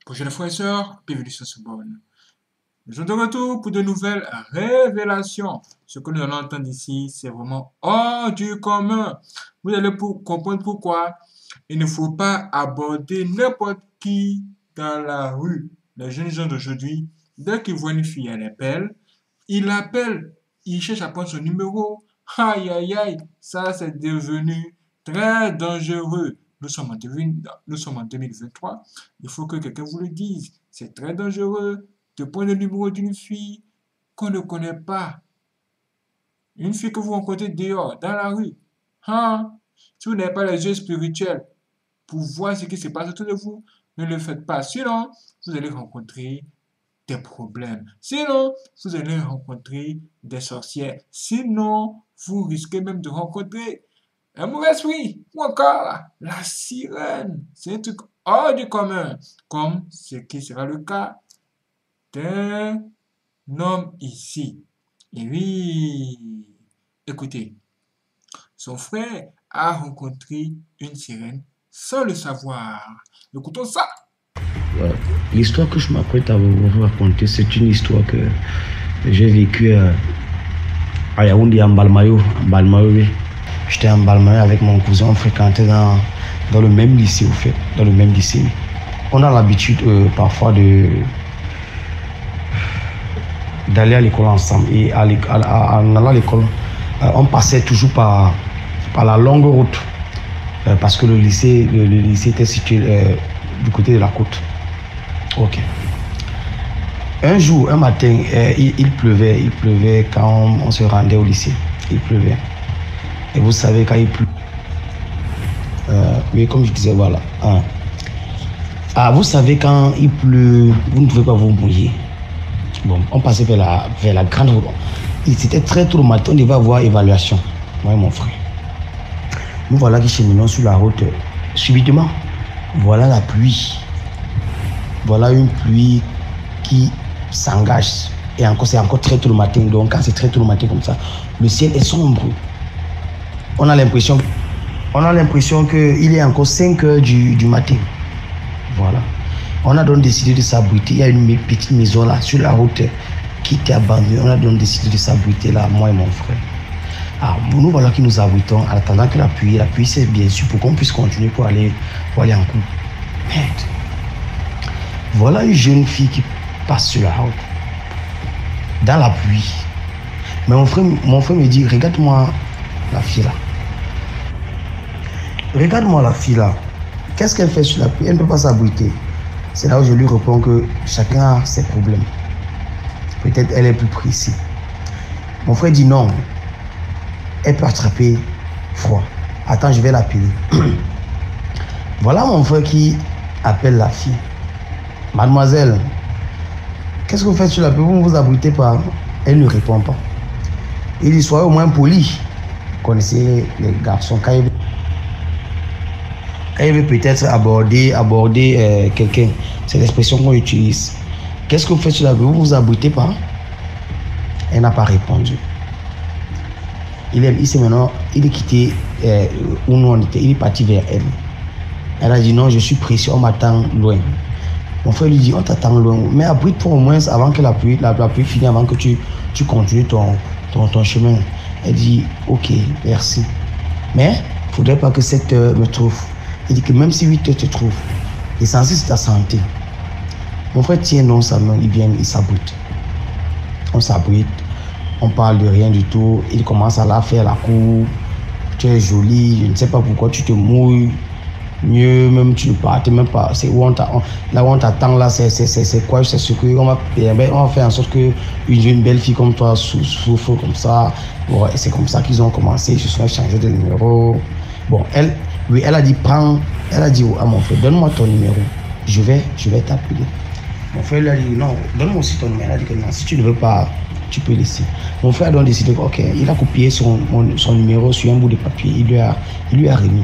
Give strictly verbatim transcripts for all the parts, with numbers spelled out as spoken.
Prochaine frères et sœurs, bienvenue sur ce bonne. Nous sommes de retour pour de nouvelles révélations. Ce que nous allons entendre ici, c'est vraiment hors du commun. Vous allez pour comprendre pourquoi il ne faut pas aborder n'importe qui dans la rue. Les jeunes gens d'aujourd'hui, dès qu'ils voient une fille, elle appelle, ils l'appellent, ils cherchent à prendre son numéro. Aïe, aïe, aïe, ça c'est devenu très dangereux. Nous sommes en, deux mille nous sommes en deux mille vingt-trois. Il faut que quelqu'un vous le dise. C'est très dangereux de prendre le numéro d'une fille qu'on ne connaît pas. Une fille que vous rencontrez dehors, dans la rue. Hein? Si vous n'avez pas les yeux spirituels pour voir ce qui se passe autour de vous, ne le faites pas. Sinon, vous allez rencontrer des problèmes. Sinon, vous allez rencontrer des sorcières. Sinon, vous risquez même de rencontrer un mauvais esprit ou encore la sirène. C'est un truc hors du commun, comme ce qui sera le cas d'un homme ici. Et oui, écoutez, son frère a rencontré une sirène sans le savoir. Écoutons ça. Ouais. L'histoire que je m'apprête à vous raconter, c'est une histoire que j'ai vécue euh, à Yaoundé, en Balmayo. En Balmayo, oui. J'étais en Balmayo avec mon cousin, on fréquentait dans, dans le même lycée, au fait, dans le même lycée. On a l'habitude euh, parfois de d'aller à l'école ensemble. Et à à, en allant à l'école, euh, on passait toujours par, par la longue route, euh, parce que le lycée, le, le lycée était situé euh, du côté de la côte. Ok. Un jour, un matin, euh, il, il pleuvait, il pleuvait quand on, on se rendait au lycée. Il pleuvait. Et vous savez, quand il pleut, euh, oui, comme je disais, voilà. Hein. Ah, vous savez, quand il pleut, vous ne pouvez pas vous mouiller. Bon, on passait vers la, vers la grande route. C'était très tôt le matin, on devait avoir évaluation. Moi et mon frère. Nous voilà qui cheminons sur la route. Subitement, voilà la pluie. Voilà une pluie qui s'engage. Et encore, c'est encore très tôt le matin. Donc, quand c'est très tôt le matin comme ça, le ciel est sombre. On a l'impression, on a l'impression qu'il est encore cinq heures du, du matin. Voilà. On a donc décidé de s'abriter. Il y a une petite maison là, sur la route, qui était abandonnée. On a donc décidé de s'abriter là, moi et mon frère. Alors, nous voilà qui nous abritons en attendant que la pluie, la pluie c'est bien sûr pour qu'on puisse continuer pour aller, pour aller en cours. Merde. Voilà une jeune fille qui passe sur la route, dans la pluie. Mais mon frère, mon frère me dit, regarde-moi la fille là. Regarde-moi la fille là. Qu'est-ce qu'elle fait sur la pluie? Elle ne peut pas s'abriter. C'est là où je lui réponds que chacun a ses problèmes. Peut-être elle est plus précise. Mon frère dit non. Elle peut attraper froid. Attends, je vais l'appeler. Voilà mon frère qui appelle la fille. Mademoiselle, qu'est-ce que vous faites sur la pluie? Vous ne vous abritez pas? Elle ne répond pas. Il dit, soyez au moins poli. Vous connaissez les garçons, quand ils veulent, quand ils veulent peut-être aborder, aborder euh, quelqu'un, c'est l'expression qu'on utilise. Qu'est-ce que vous faites sur la pluie? Vous ne vous abritez pas? Elle n'a pas répondu. Il est, il s'est maintenant, il est quitté euh, où nous on était, il est parti vers elle. Elle a dit non, je suis pressé, on m'attend loin. Mon frère lui dit, on t'attend loin, mais abrite-toi au moins avant que la pluie, la, la pluie finisse, avant que tu, tu continues ton, ton, ton chemin. Elle dit, ok, merci. Mais il ne faudrait pas que sept heures me trouve. Il dit que même si huit heures te trouve, l'essentiel c'est ta santé. Mon frère tient non sa main, il vient, il s'abrite. On s'abrite, on parle de rien du tout. Il commence à la faire la cour. Tu es jolie, je ne sais pas pourquoi tu te mouilles. Mieux, même tu ne partes même pas. C'est où on t'attend. Là où on t'attend, là, c'est quoi? C'est ce que on va, on va faire en sorte que une, une belle fille comme toi souffre comme ça. Bon, c'est comme ça qu'ils ont commencé. Ils se sont échangés de numéro. Bon, elle, oui, elle a dit, prends. Elle a dit à mon frère, donne-moi ton numéro. Je vais, je vais t'appeler. Mon frère lui a dit, non, donne-moi aussi ton numéro. Elle a dit que non, si tu ne veux pas, tu peux laisser. Mon frère a donc décidé, ok, il a copié son, son numéro sur un bout de papier. Il lui a, il lui a remis.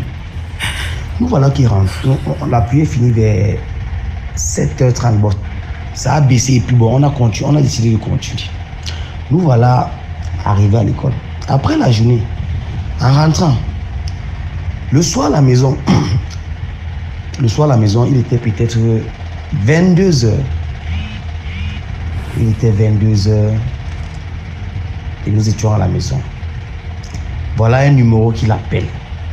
Nous voilà qui rentre. La pluie est finie vers sept heures trente. Bon, ça a baissé et puis bon, on a continué, on a décidé de continuer. Nous voilà arrivés à l'école. Après la journée, en rentrant, le soir à la maison, le soir à la maison, il était peut-être vingt-deux heures. Il était vingt-deux heures et nous étions à la maison. Voilà un numéro qui l'appelle.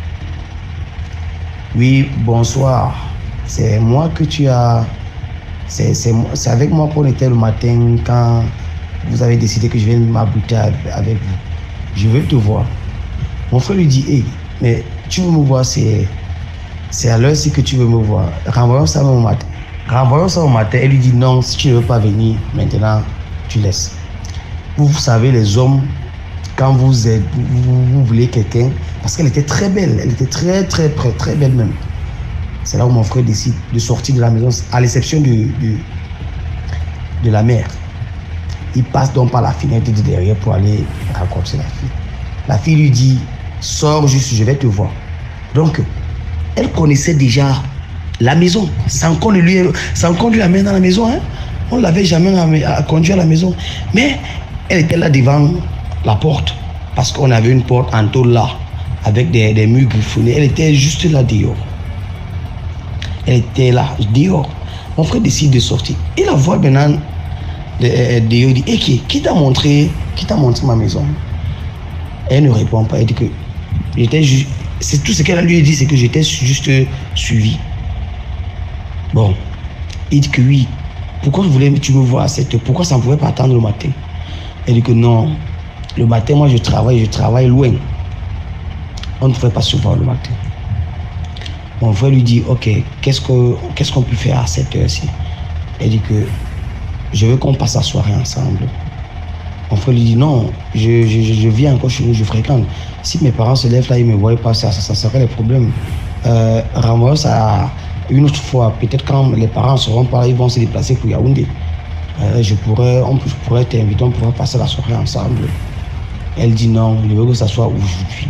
Oui, bonsoir. C'est moi que tu as... C'est avec moi qu'on était le matin quand vous avez décidé que je vienne m'abriter avec vous. Je veux te voir. Mon frère lui dit, hey, mais tu veux me voir, c'est à l'heure-ci que tu veux me voir. Renvoyons ça au matin. Renvoyons ça au matin. Elle lui dit, non, si tu ne veux pas venir, maintenant, tu laisses. Vous, vous savez, les hommes, quand vous, êtes, vous, vous voulez quelqu'un, parce qu'elle était très belle, elle était très, très, très, très belle même. C'est là où mon frère décide de sortir de la maison, à l'exception de, de, de la mère. Il passe donc par la fenêtre de derrière pour aller rencontrer la fille. La fille lui dit, sors juste, je vais te voir. Donc, elle connaissait déjà la maison, sans qu'on lui, sans qu'on lui amène dans la maison. Hein. On ne l'avait jamais conduit à la maison. Mais elle était là devant la porte, parce qu'on avait une porte en tôle là, avec des, des murs griffonnés. Elle était juste là dehors. Elle était là, dehors. Mon frère décide de sortir. Il la voit maintenant de, de, dehors. Il dit, hey, qui, qui t'a montré, qui t'a montré ma maison? Elle ne répond pas. Elle dit que j'étais juste... C'est tout ce qu'elle lui a dit, c'est que j'étais juste suivi. Bon. Il dit que oui. Pourquoi je voulais, tu me vois à cette heure? Pourquoi ça ne pouvait pas attendre le matin? Elle dit que non. Le matin, moi, je travaille, je travaille loin. On ne pouvait pas se voir le matin. Mon frère lui dit, ok, qu'est-ce qu'on qu'est-ce qu'on peut faire à cette heure-ci? Elle dit que je veux qu'on passe la soirée ensemble. Mon frère lui dit, non, je, je, je viens encore chez nous, je fréquente. Si mes parents se lèvent là, ils ne me voient pas, ça, ça, ça serait le problème. Euh, Renvoie ça une autre fois. Peut-être quand les parents seront pas là, ils vont se déplacer pour Yaoundé. Euh, je pourrais, on, je pourrais t'inviter, on pourrait passer la soirée ensemble. Elle dit non, je veux que ça soit aujourd'hui.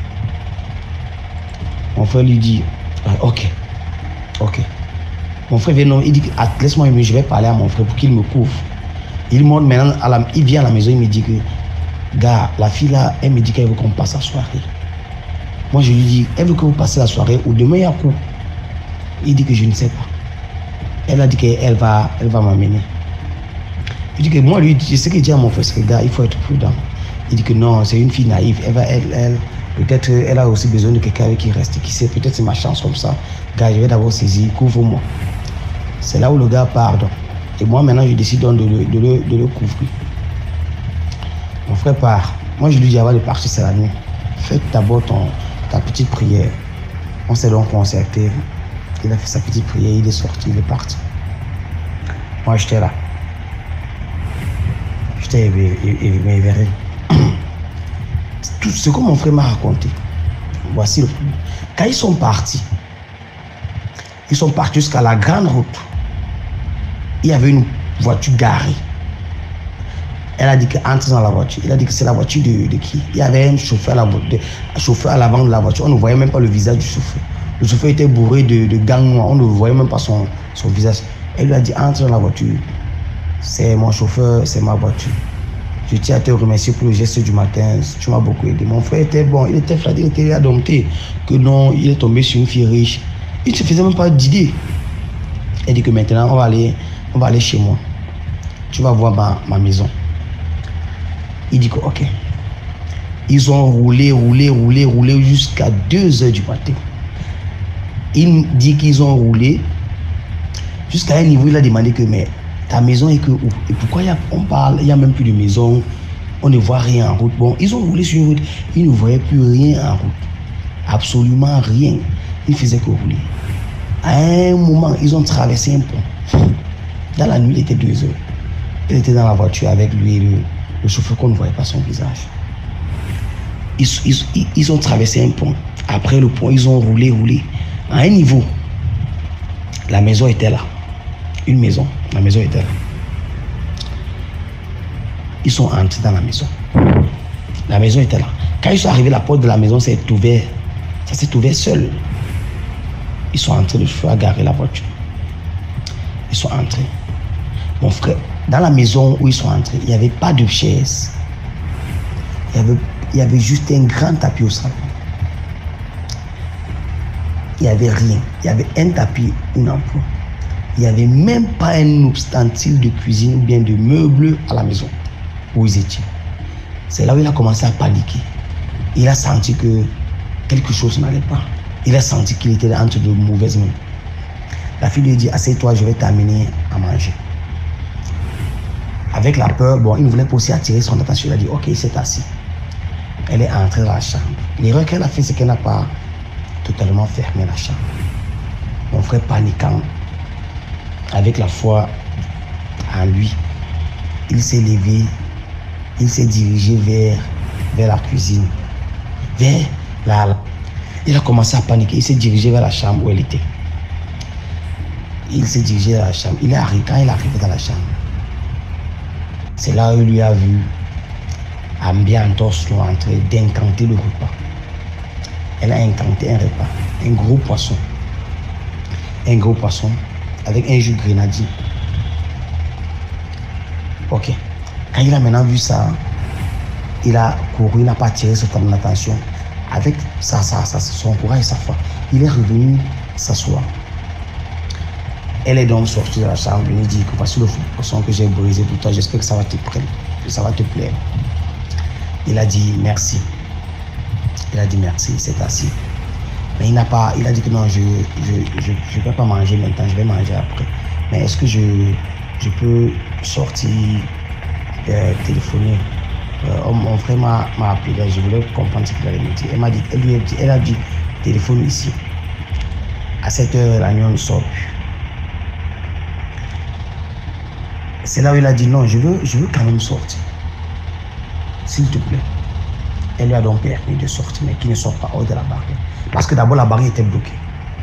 Mon frère lui dit, ok, ok. Mon frère vient, non, il dit, laisse-moi, je vais parler à mon frère pour qu'il me couvre. Il monte maintenant, à la, il vient à la maison, il me dit que, gars, la fille là, elle me dit qu'elle veut qu'on passe la soirée. Moi, je lui dis, elle veut que vous passez la soirée ou demain il y a coup. Il dit que je ne sais pas. Elle a dit qu'elle va, elle va m'amener. Je dis que moi, lui, je sais que dit à mon frère, c'est que, gars, il faut être prudent. Il dit que non, c'est une fille naïve. Elle va, elle, elle, peut-être, elle a aussi besoin de quelqu'un qui reste, qui sait, peut-être c'est ma chance comme ça. Gars, je vais d'abord saisir, couvre-moi. C'est là où le gars part. Donc. Et moi, maintenant, je décide donc de le, de, le, de le couvrir. Mon frère part. Moi, je lui dis avant de partir, c'est la nuit. Fais d'abord ton, ta petite prière. On s'est donc concerté. Il a fait sa petite prière, il est sorti, il est parti. Moi, j'étais là. J'étais éveillé. Tout ce que mon frère m'a raconté. Voici le problème. Quand ils sont partis, ils sont partis jusqu'à la grande route. Il y avait une voiture garée. Elle a dit qu'entre dans la voiture. Il a dit que c'est la voiture de, de qui? Il y avait un chauffeur à, la, de, un chauffeur à l'avant de la voiture. On ne voyait même pas le visage du chauffeur. Le chauffeur était bourré de, de gants noirs. On ne voyait même pas son, son visage. Elle lui a dit, entre dans la voiture. C'est mon chauffeur, c'est ma voiture. Je tiens à te remercier pour le geste du matin. Tu m'as beaucoup aidé. Mon frère était bon. Il était flatté, il était indompté. Que non, il est tombé sur une fille riche. Il ne se faisait même pas d'idée. Elle dit que maintenant, on va aller, on va aller chez moi. Tu vas voir ma, ma maison. Il dit que ok. Ils ont roulé, roulé, roulé, roulé jusqu'à deux heures du matin. Il dit qu'ils ont roulé jusqu'à un niveau, il a demandé que mais ta maison est que où? Et pourquoi y a, on parle, il n'y a même plus de maison, on ne voit rien en route. Bon, ils ont roulé sur une route, ils ne voyaient plus rien en route. Absolument rien. Ils faisaient que rouler. À un moment, ils ont traversé un pont. Dans la nuit, il était deux heures. Il était dans la voiture avec lui et le, le chauffeur qu'on ne voyait pas son visage. Ils, ils, ils ont traversé un pont. Après le pont, ils ont roulé, roulé. À un niveau, la maison était là. Une maison, la maison était là. Ils sont entrés dans la maison. La maison était là. Quand ils sont arrivés, la porte de la maison s'est ouverte. Ça s'est ouvert seul. Ils sont entrés, le chauffeur a garé la voiture. Ils sont entrés. Mon frère, dans la maison où ils sont entrés, il n'y avait pas de chaise. Il y avait, il y avait juste un grand tapis au salon. Il n'y avait rien. Il y avait un tapis, une ampoule. Il n'y avait même pas un ustensile de cuisine ou bien de meubles à la maison où ils étaient. C'est là où il a commencé à paniquer. Il a senti que quelque chose n'allait pas. Il a senti qu'il était entre de mauvaises mains. La fille lui a dit, assieds-toi, je vais t'amener à manger. Avec la peur, bon, il ne voulait pas aussi attirer son attention. Il a dit, ok, il s'est assis. Elle est entrée dans la chambre. L'erreur qu'elle a fait, c'est qu'elle n'a pas totalement fermé la chambre. Mon frère paniquant, avec la foi en lui, il s'est levé, il s'est dirigé vers, vers la cuisine, vers la... Il a commencé à paniquer, il s'est dirigé vers la chambre où elle était. Il s'est dirigé vers la chambre. Il est arrivé, quand il est arrivé dans la chambre, c'est là où il lui a vu Ambiantos en train d'incanter le repas. Elle a incanté un repas, un gros poisson. Un gros poisson avec un jus de grenadine. Ok. Quand il a maintenant vu ça, il a couru, il n'a pas attiré son attention. Avec sa, sa, sa, son courage et sa foi, il est revenu s'asseoir. Elle est donc sortie de la chambre, elle lui dit que voici le poisson que j'ai brisé pour toi, j'espère que ça va te plaire. Ça va te plaire. Il a dit merci. Il a dit merci, il s'est assis. Mais il n'a pas, il a dit que non, je ne je, je, je vais pas manger maintenant, je vais manger après. Mais est-ce que je, je peux sortir, euh, téléphoner? euh, Mon frère m'a appelé, je voulais comprendre ce qu'il allait me dire. Elle m'a dit, elle, lui a dit, elle a dit, téléphone ici. À cette heure, la nuit, on ne sort plus. C'est là où il a dit non, je veux, je veux quand même sortir. S'il te plaît. Elle lui a donc permis de sortir, mais qu'il ne sort pas hors de la barrière. Parce que d'abord, la barrière était bloquée.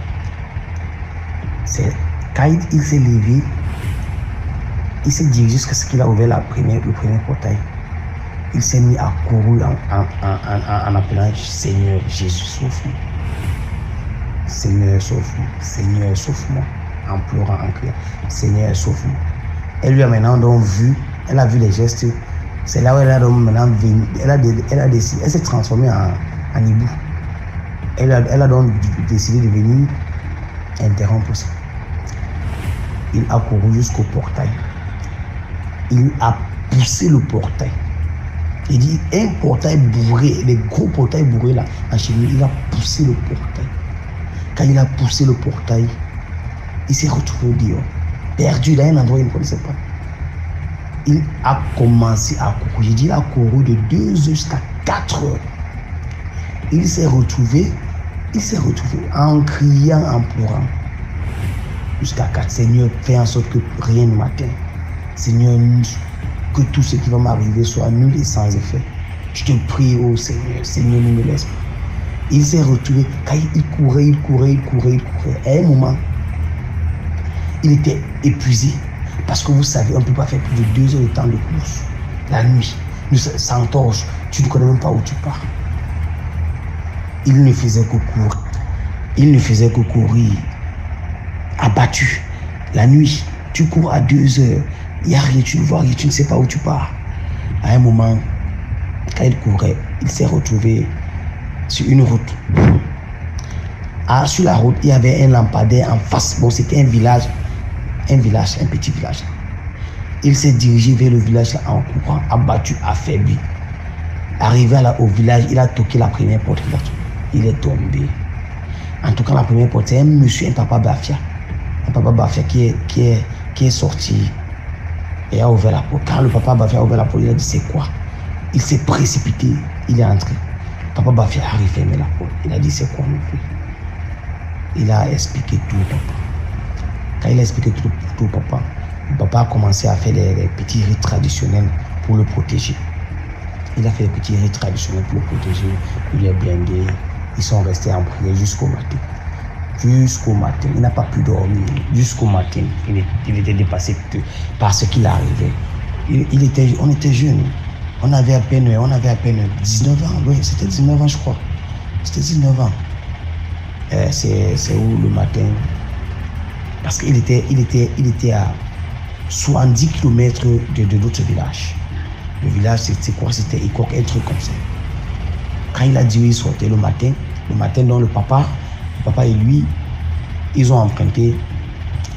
C'est quand il, il s'est levé, il s'est dirigé jusqu'à ce qu'il a ouvert la première, le premier portail. Il s'est mis à courir en, en, en, en, en appelant Seigneur Jésus, sauve-moi. Seigneur, sauve-moi. Seigneur, sauve-moi. En pleurant, en criant. Seigneur, sauve-moi. Elle lui a maintenant donc vu, elle a vu les gestes. C'est là où elle a donc maintenant venu, elle a, elle a décidé, elle s'est transformée en, en hibou. Elle a, elle a donc décidé de venir interrompre ça. Il a couru jusqu'au portail. Il a poussé le portail. Il dit un portail bourré, les gros portails bourrés là, en chemin, il a poussé le portail. Quand il a poussé le portail, il s'est retrouvé au dehors, perdu dans un endroit où il ne connaissait pas. Il a commencé à courir. J'ai dit, il a couru de deux heures jusqu'à quatre heures. Il s'est retrouvé, il s'est retrouvé en criant, en pleurant. Jusqu'à quatre. Seigneur, fais en sorte que rien ne m'atteigne. Seigneur, que tout ce qui va m'arriver soit nul et sans effet. Je te prie, oh Seigneur, Seigneur, ne me laisse pas. Il s'est retrouvé, quand il courait, il courait, il courait, il courait. À un moment, il était épuisé. Parce que vous savez, on ne peut pas faire plus de deux heures de temps de course. La nuit, sans torche, tu ne connais même pas où tu pars. Il ne faisait que courir. Il ne faisait que courir. Abattu. La nuit, tu cours à deux heures. Il n'y a rien, tu ne vois rien, tu ne sais pas où tu pars. À un moment, quand il courait, il s'est retrouvé sur une route. Ah, sur la route, il y avait un lampadaire en face. Bon, c'était un village. Un village, un petit village. Il s'est dirigé vers le village là, en courant, abattu, affaibli. Arrivé là, au village, il a toqué la première porte. Il est tombé. En tout cas, la première porte, c'est un monsieur, un papa Bafia. Un papa Bafia qui est, qui est, qui est sorti et a ouvert la porte. Quand le papa Bafia a ouvert la porte, il a dit c'est quoi? Il s'est précipité, il est entré. Papa Bafia a refermé la porte. Il a dit c'est quoi mon fils? Il a expliqué tout au papa. Quand il a expliqué tout, tout au papa, le papa a commencé à faire les, les petits rites traditionnels pour le protéger. Il a fait les petits rites traditionnels pour le protéger. Il est blindé. Ils sont restés en prière jusqu'au matin. Jusqu'au matin. Il n'a pas pu dormir. Jusqu'au matin. Il, est, il était dépassé par ce qu'il arrivait. Il, il était, on était jeunes. On avait à peine, on avait à peine dix-neuf ans. Oui, c'était dix-neuf ans, je crois. C'était dix-neuf ans. Euh, C'est où le matin? Parce qu'il était, il était, il était à soixante-dix kilomètres de, de notre village. Le village, c'est quoi? C'était Ikok, un truc comme ça. Quand il a dit il sortait le matin, le matin, donc le papa, le papa et lui, ils ont emprunté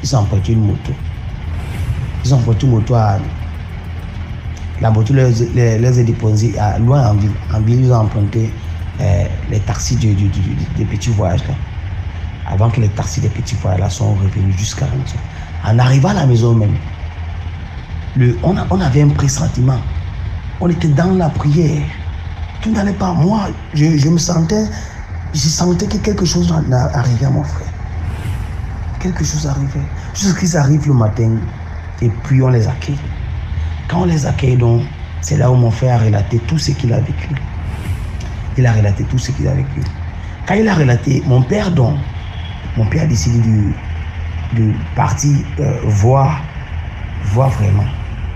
ils ont emprunté une moto. Ils ont emprunté une moto à... La moto les, les, les a déposés à, loin en ville. En ville, ils ont emprunté euh, les taxis de, de, de, de, des petits voyages là. Avant que les taxis des petits voyages là soient revenus jusqu'à la maison. En arrivant à la maison même, le, on, a, on avait un pressentiment. On était dans la prière. Tout n'allait pas. Moi, je, je me sentais, je sentais que quelque chose arrivait à mon frère. Quelque chose arrivait. Jusqu'à ce qu'ils arrivent le matin, et puis on les accueille. Quand on les accueille, donc, c'est là où mon frère a relaté tout ce qu'il a vécu. Il a relaté tout ce qu'il a vécu. Quand il a relaté, mon père, donc, mon père a décidé de, de partir euh, voir, voir vraiment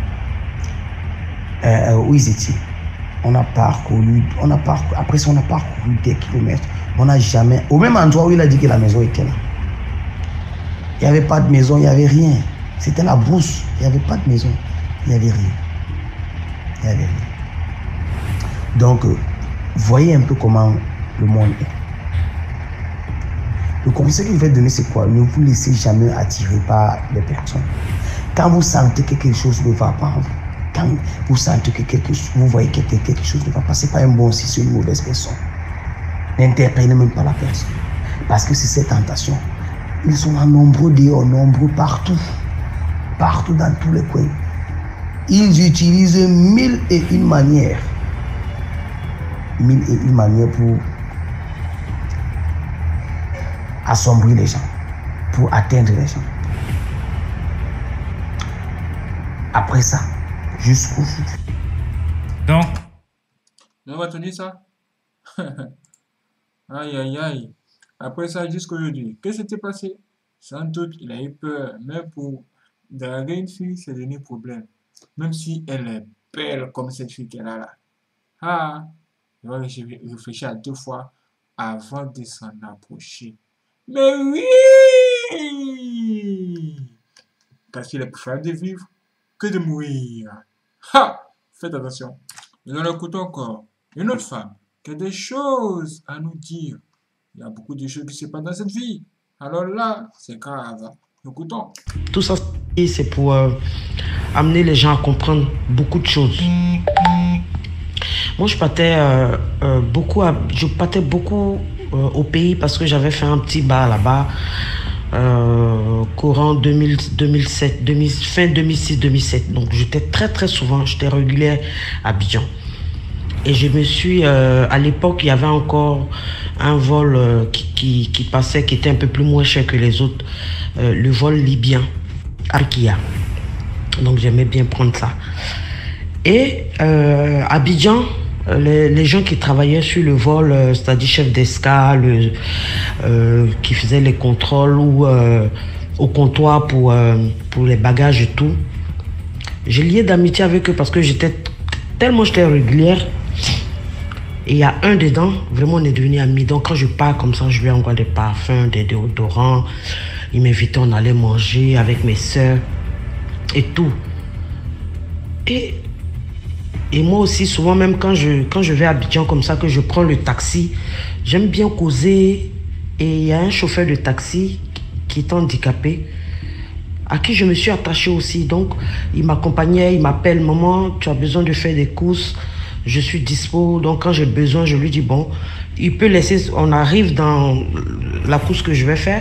euh, où ils étaient. On a parcouru, on a parcouru, après ça, on a parcouru des kilomètres. On n'a jamais, au même endroit où il a dit que la maison était là. Il n'y avait pas de maison, il n'y avait rien. C'était la brousse, il n'y avait pas de maison. Il n'y avait rien. Il n'y avait rien. Donc, euh, voyez un peu comment le monde est. Le conseil que je vais donner, c'est quoi? Ne vous laissez jamais attirer par les personnes. Quand vous sentez que quelque chose ne va pas en vous, quand vous sentez que quelque chose, vous voyez que quelque chose ne va pas, ce n'est pas un bon si c'est une mauvaise personne. N'interpellez même pas la personne. Parce que c'est cette tentation. Ils sont en nombreux dehors, nombreux partout. Partout dans tous les coins. Ils utilisent mille et une manières. Mille et une manières pour assombrir les gens, pour atteindre les gens. Après ça, jusqu'au bout. Donc, on va tenir ça. Aïe, aïe, aïe. Après ça, jusqu'aujourd'hui, qu'est-ce qui s'était passé? Sans doute, il a eu peur. Mais pour draguer une fille, c'est devenu problème. Même si elle est belle comme cette fille qu'elle a là. Ah, il va réfléchir à deux fois avant de s'en approcher. Mais oui! Parce qu'il est plus faible de vivre que de mourir. Ha! Faites attention. Et nous écoutons encore une autre femme qui a des choses à nous dire. Il y a beaucoup de choses qui se passent dans cette vie. Alors là, c'est grave. Écoutons. Tout ça, c'est pour euh, amener les gens à comprendre beaucoup de choses. Moi, je partais euh, euh, beaucoup, à, je partais beaucoup euh, au pays parce que j'avais fait un petit bar là-bas, euh, courant deux mille, deux mille sept, deux mille, fin deux mille six deux mille sept. Donc, j'étais très très souvent, j'étais régulière à Abidjan. Et je me suis, euh, à l'époque, il y avait encore un vol euh, qui, qui, qui passait, qui était un peu plus moins cher que les autres, euh, le vol libyen, Arkia. Donc j'aimais bien prendre ça. Et euh, à Abidjan, les, les gens qui travaillaient sur le vol, euh, c'est-à-dire chef d'escale, euh, qui faisaient les contrôles ou euh, au comptoir pour, euh, pour les bagages et tout, j'ai lié d'amitié avec eux parce que j'étais tellement j'étais régulière. Et il y a un dedans, vraiment on est devenus amis. Donc quand je pars comme ça, je lui envoie des parfums, des déodorants. Il m'invitait, on allait manger avec mes soeurs et tout. Et, et moi aussi, souvent même quand je, quand je vais à Abidjan comme ça, que je prends le taxi, j'aime bien causer. Et il y a un chauffeur de taxi qui est handicapé, à qui je me suis attachée aussi. Donc il m'accompagnait, il m'appelle, maman, tu as besoin de faire des courses. Je suis dispo, donc quand j'ai besoin, je lui dis bon, il peut laisser, on arrive dans la course que je vais faire,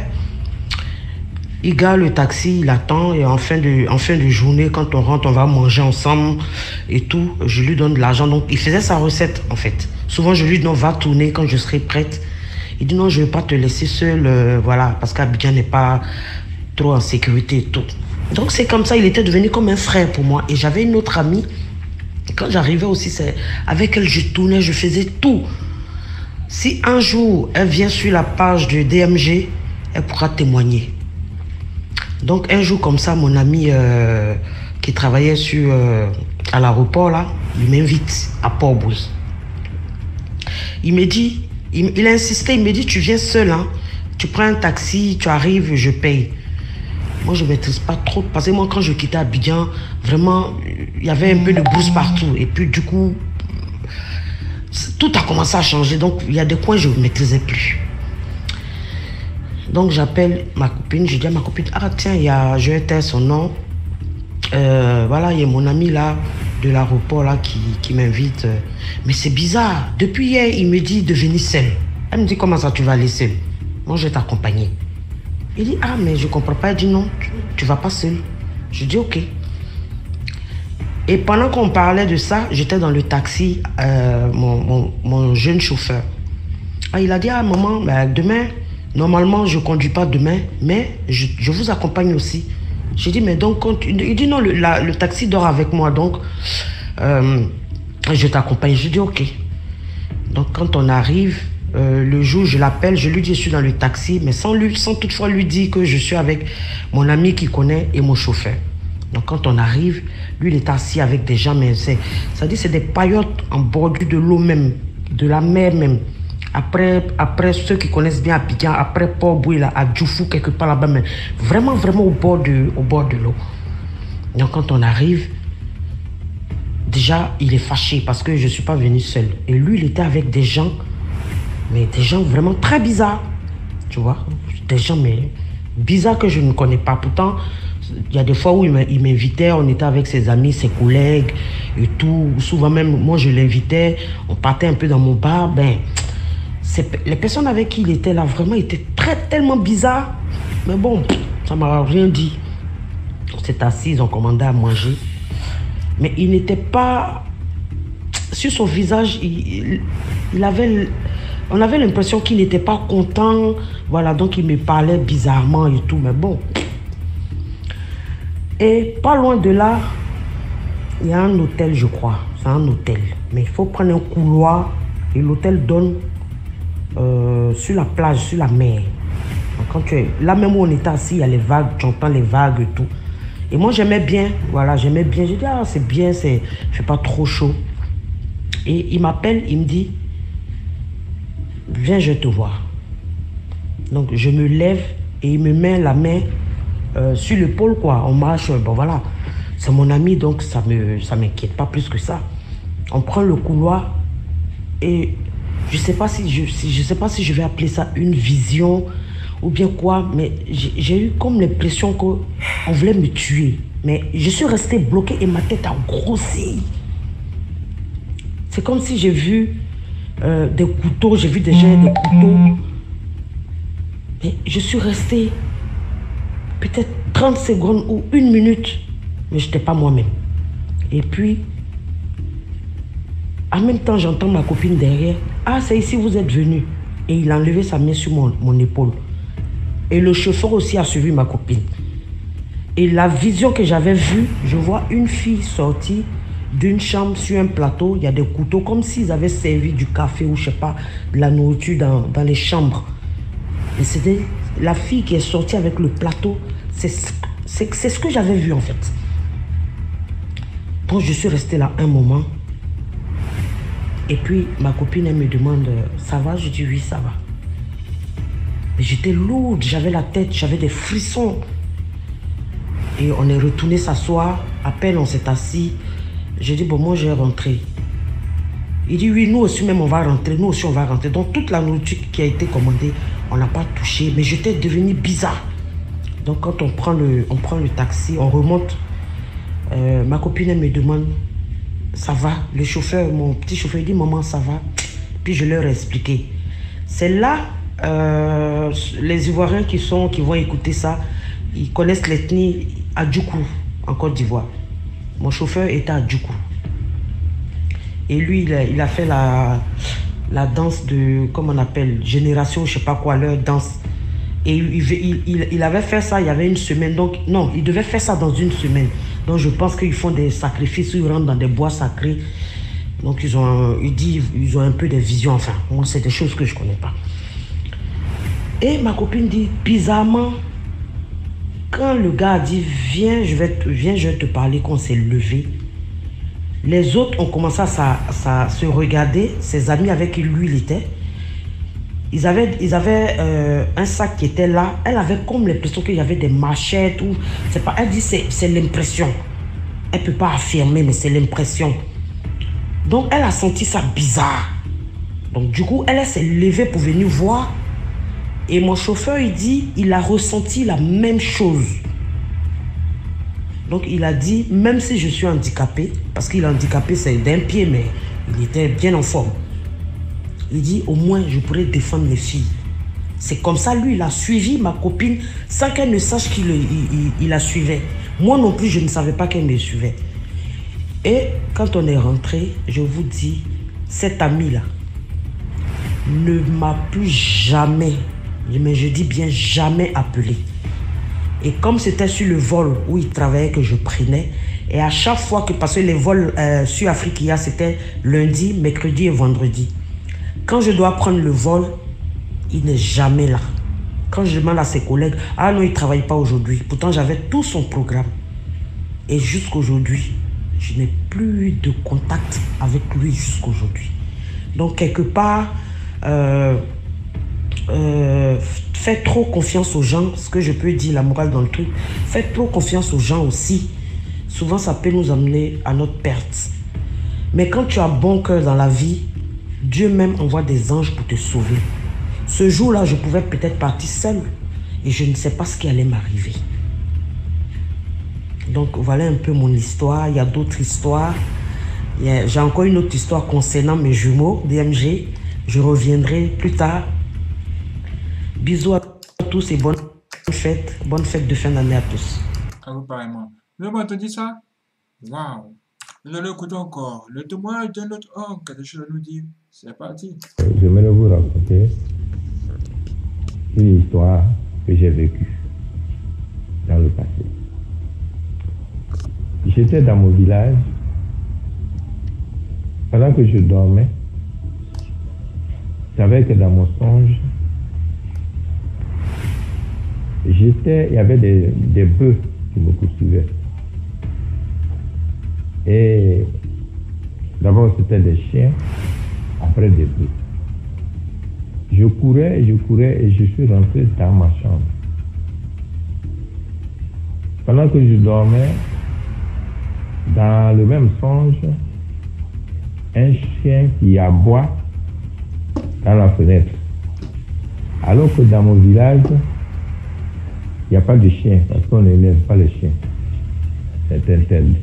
il gare le taxi, il attend et en fin de, en fin de journée, quand on rentre, on va manger ensemble et tout, je lui donne de l'argent. Donc il faisait sa recette en fait. Souvent je lui dis non, va tourner quand je serai prête. Il dit non, je ne vais pas te laisser seule, euh, voilà, parce qu'Abidjan n'est pas trop en sécurité et tout. Donc c'est comme ça, il était devenu comme un frère pour moi. Et j'avais une autre amie. Quand j'arrivais aussi, c'est avec elle, je tournais, je faisais tout. Si un jour, elle vient sur la page de D M G, elle pourra témoigner. Donc, un jour comme ça, mon ami euh, qui travaillait sur, euh, à l'aéroport, là, il m'invite à Port-Bouille. Il me dit, il, il a insisté, il me dit, tu viens seul, hein? Tu prends un taxi, tu arrives, je paye. Moi, je ne maîtrise pas trop. Parce que moi, quand je quittais Abidjan, vraiment, il y avait un peu de brousse partout. Et puis, du coup, tout a commencé à changer. Donc, il y a des coins que je ne maîtrisais plus. Donc j'appelle ma copine, je dis à ma copine, ah tiens, il y a, je vais taire son nom. Euh, voilà, il y a mon ami là, de l'aéroport là, qui, qui m'invite. Mais c'est bizarre, depuis hier, il me dit de venir seul. Elle me dit, comment ça tu vas aller seul? Moi, je vais t'accompagner. Il dit, ah, mais je comprends pas. Il dit, non, tu, tu vas pas seul. Je dis, ok. Et pendant qu'on parlait de ça, j'étais dans le taxi, euh, mon, mon, mon jeune chauffeur. Ah, il a dit, ah, maman, ben, demain, normalement, je ne conduis pas demain, mais je, je vous accompagne aussi. J'ai dit, mais donc, quand, il dit, non, le, la, le taxi dort avec moi, donc, euh, je t'accompagne. Je dis, ok. Donc, quand on arrive, euh, le jour, je l'appelle, je lui dis, je suis dans le taxi, mais sans, lui, sans toutefois lui dire que je suis avec mon ami qui connaît et mon chauffeur. Donc, quand on arrive, lui, il est assis avec des gens, mais c'est, ça dit, c'est des paillotes en bordure de l'eau même, de la mer même. Après, après ceux qui connaissent bien Abidjan, après Port-Boué, là, à Djoufou, quelque part là-bas, mais vraiment, vraiment au bord de, au bord de l'eau. Donc, quand on arrive, déjà, il est fâché parce que je ne suis pas venu seul. Et lui, il était avec des gens, mais des gens vraiment très bizarres. Tu vois, des gens, mais bizarres que je ne connais pas. Pourtant, il y a des fois où il m'invitait, on était avec ses amis, ses collègues et tout. Souvent même, moi, je l'invitais, on partait un peu dans mon bar. Ben, les personnes avec qui il était là, vraiment, étaient très, tellement bizarres. Mais bon, ça ne m'a rien dit. On s'est assis, ils ont commandé à manger. Mais il n'était pas... Sur son visage, il, il avait... On avait l'impression qu'il n'était pas content. Voilà, donc il me parlait bizarrement et tout. Mais bon... Et pas loin de là, il y a un hôtel, je crois. C'est un hôtel. Mais il faut prendre un couloir et l'hôtel donne euh, sur la plage, sur la mer. Donc, quand tu es, là même où on était assis, il y a les vagues, tu entends les vagues et tout. Et moi, j'aimais bien. Voilà, j'aimais bien. J'ai dit, ah, c'est bien, c'est, il fait pas trop chaud. Et il m'appelle, il me dit, viens, je te vois. Donc, je me lève et il me met la main Euh, sur l'épaule, quoi. On marche, bon voilà, c'est mon ami, donc ça me ça m'inquiète pas plus que ça. On prend le couloir et je sais pas si je si, je sais pas si je vais appeler ça une vision ou bien quoi, mais j'ai eu comme l'impression qu'on voulait me tuer. Mais je suis resté bloqué et ma tête a grossi. C'est comme si j'ai vu euh, des couteaux, j'ai vu des gens des couteaux. Mais je suis resté peut-être trente secondes ou une minute, mais je n'étais pas moi-même. Et puis, en même temps, j'entends ma copine derrière. Ah, c'est ici vous êtes venu. Et il a enlevé sa main sur mon, mon épaule. Et le chauffeur aussi a suivi ma copine. Et la vision que j'avais vue, je vois une fille sortie d'une chambre sur un plateau. Il y a des couteaux, comme s'ils avaient servi du café ou je sais pas, de la nourriture dans, dans les chambres. Et c'était la fille qui est sortie avec le plateau. C'est ce que j'avais vu en fait. Donc je suis resté là un moment. Et puis ma copine, elle me demande, ça va? Je dis oui, ça va. Mais j'étais lourde, j'avais la tête, j'avais des frissons. Et on est retourné s'asseoir. À peine on s'est assis. J'ai dit, bon, moi je vais rentrer. Il dit, oui, nous aussi même on va rentrer, nous aussi on va rentrer. Donc toute la nourriture qui a été commandée, on n'a pas touché. Mais j'étais devenu bizarre. Donc quand on prend le, on prend le taxi, on remonte. Euh, ma copine, elle me demande, ça va? Le chauffeur, mon petit chauffeur, il dit, maman, ça va? Puis je leur ai expliqué. C'est là, euh, les Ivoiriens qui, sont, qui vont écouter ça, ils connaissent l'ethnie à Djoukou, en Côte d'Ivoire. Mon chauffeur était à Djoukou. Et lui, il a, il a fait la, la danse de, comment on appelle, génération, je ne sais pas quoi, leur danse. Et il, il, il, il avait fait ça il y avait une semaine. Donc, non, il devait faire ça dans une semaine. Donc, je pense qu'ils font des sacrifices, ils rentrent dans des bois sacrés. Donc, ils ont, il dit, ils ont un peu des visions. Enfin, moi, c'est des choses que je ne connais pas. Et ma copine dit, bizarrement, quand le gars a dit, viens, je vais te, viens, je vais te parler, qu'on s'est levé, les autres ont commencé à, à, à se regarder, ses amis avec qui lui, il était. Ils avaient, ils avaient euh, un sac qui était là. Elle avait comme l'impression qu'il y avait des machettes. Ou, c'est pas, elle dit c'est l'impression. Elle ne peut pas affirmer, mais c'est l'impression. Donc, elle a senti ça bizarre. Donc, du coup, elle s'est levée pour venir voir. Et mon chauffeur, il dit, il a ressenti la même chose. Donc il a dit, même si je suis handicapé, parce qu'il est handicapé, c'est d'un pied, mais il était bien en forme. Il dit, au moins, je pourrais défendre les filles. C'est comme ça, lui, il a suivi ma copine sans qu'elle ne sache qu'il il, il, il la suivait. Moi non plus, je ne savais pas qu'elle me suivait. Et quand on est rentré, je vous dis, cet ami-là ne m'a plus jamais, mais je dis bien jamais appelé. Et comme c'était sur le vol où il travaillait que je prenais, et à chaque fois que, parce que les vols euh, sur Africa, c'était lundi, mercredi et vendredi. Quand je dois prendre le vol, il n'est jamais là. Quand je demande à ses collègues, ah non, il ne travaille pas aujourd'hui. Pourtant, j'avais tout son programme. Et jusqu'aujourd'hui, je n'ai plus de contact avec lui jusqu'aujourd'hui. Donc, quelque part, euh, euh, faites trop confiance aux gens. Ce que je peux dire, la morale dans le truc, faites trop confiance aux gens aussi. Souvent, ça peut nous amener à notre perte. Mais quand tu as bon cœur dans la vie, Dieu même envoie des anges pour te sauver. Ce jour-là, je pouvais peut-être partir seule et je ne sais pas ce qui allait m'arriver. Donc, voilà un peu mon histoire. Il y a d'autres histoires. J'ai encore une autre histoire concernant mes jumeaux, D M G. Je reviendrai plus tard. Bisous à tous et bonne fête. Bonne fête de fin d'année à tous. À vous pareillement. Vous avez entendu ça? Waouh! Nous allons écouter encore le témoignage d'un autre homme qui a des choses à nous dire. C'est parti. J'aimerais vous raconter une histoire que j'ai vécue dans le passé. J'étais dans mon village. Pendant que je dormais, je savais que dans mon songe, j'étais, il y avait des, des bœufs qui me poursuivaient. Et d'abord, c'était des chiens, après des bœufs. Je courais, je courais et je suis rentré dans ma chambre. Pendant que je dormais, dans le même songe, un chien qui aboie dans la fenêtre. Alors que dans mon village, il n'y a pas de chien, parce qu'on n'élève pas les chiens. C'est interdit.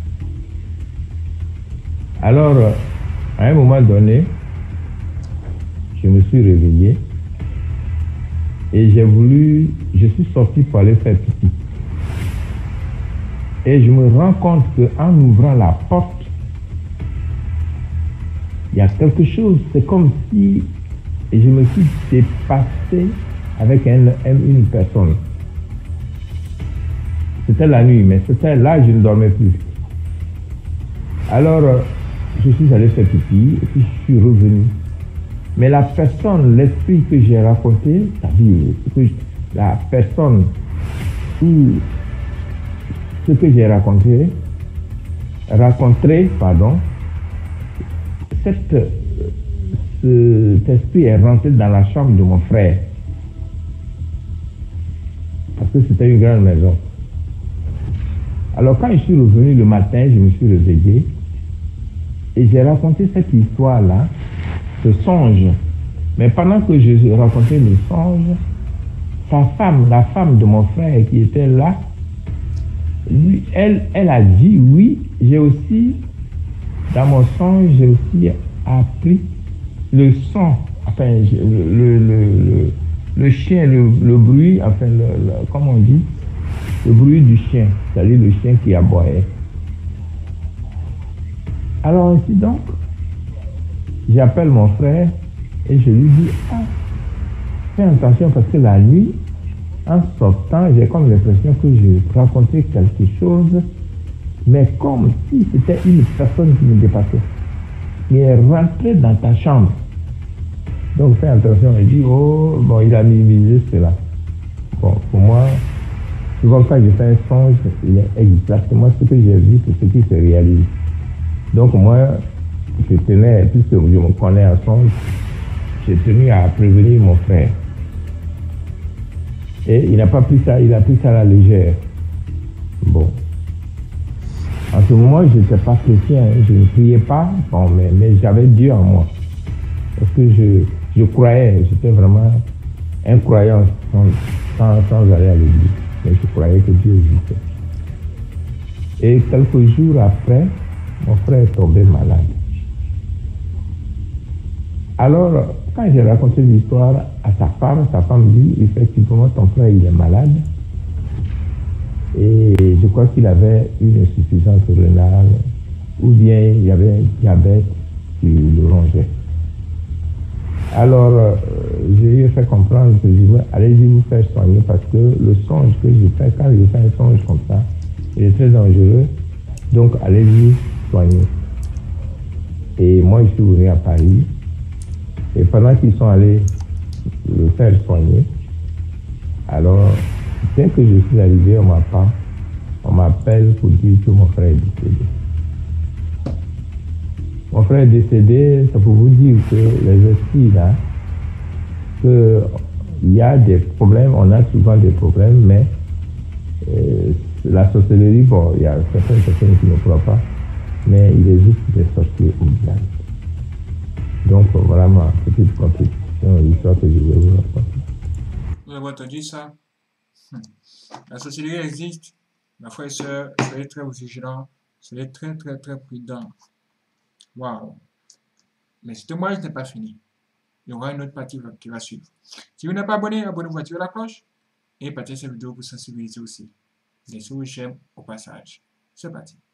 Alors, à un moment donné, je me suis réveillé et j'ai voulu, je suis sorti pour aller faire pipi. Et je me rends compte qu'en ouvrant la porte, il y a quelque chose, c'est comme si je me suis dépassé avec un, une personne. C'était la nuit, mais c'était là, je ne dormais plus. Alors, je suis allé faire pipi et puis je suis revenu. Mais la personne, l'esprit que j'ai raconté, c'est-à-dire la personne ou ce que j'ai raconté, raconté, pardon, cette, cet esprit est rentré dans la chambre de mon frère. Parce que c'était une grande maison. Alors quand je suis revenu le matin, je me suis réveillé et j'ai raconté cette histoire-là, ce songe. Mais pendant que je racontais le songe, sa femme, la femme de mon frère qui était là, lui, elle, elle a dit oui, j'ai aussi, dans mon songe, j'ai aussi appris le son, enfin, le, le, le, le chien, le, le bruit, enfin, le, le, comment on dit, le bruit du chien, c'est-à-dire le chien qui aboyait. Alors ainsi donc, j'appelle mon frère et je lui dis, ah, fais attention parce que la nuit, en sortant, j'ai comme l'impression que je racontais quelque chose, mais comme si c'était une personne qui me dépassait, qui est rentrée dans ta chambre. Donc fais attention, il dit, oh, bon, il a minimisé cela. Bon, pour moi, souvent quand je fais un songe, il est exactement ce que j'ai vu, c'est ce qui se réalise. Donc moi, je tenais, puisque je me connais en songe, j'ai tenu à prévenir mon frère. Et il n'a pas pris ça, il a pris ça à la légère. Bon. En ce moment, je n'étais pas chrétien, je ne priais pas, bon, mais, mais j'avais Dieu en moi. Parce que je, je croyais, j'étais vraiment un croyant sans, sans, sans aller à l'église, mais je croyais que Dieu existait. Et quelques jours après, mon frère est tombé malade. Alors, quand j'ai raconté l'histoire à sa femme, sa femme dit, effectivement, ton frère, il est malade. Et je crois qu'il avait une insuffisance rénale, ou bien il y avait un diabète qui le rongeait. Alors, euh, je lui ai fait comprendre que je dis, allez-y vous faire soigner parce que le songe que je fais, quand je fais un songe comme ça, il est très dangereux. Donc, allez-y soigner. Et moi, je suis venu à Paris. Et pendant qu'ils sont allés le faire soigner, alors, dès que je suis arrivé, on m'appelle, on m'appelle pour dire que mon frère est décédé. Mon frère est décédé, ça pour vous dire que les esprits là, qu'il y a des problèmes, on a souvent des problèmes, mais euh, la sorcellerie, bon, il y a certaines personnes qui ne croient pas, mais il existe des sorciers au village. Donc voilà ma petite contribution, l'histoire que je vais vous raconter. Vous avez entendu ça? La sorcellerie existe. Mes frères et sœurs, soyez très vigilants, soyez très très très prudents. Waouh! Mais ce témoignage n'est pas fini. Il y aura une autre partie qui va suivre. Si vous n'êtes pas abonné, abonnez-vous, activez la cloche et partagez cette vidéo pour sensibiliser aussi. Laissez-vous j'aime au passage. C'est parti.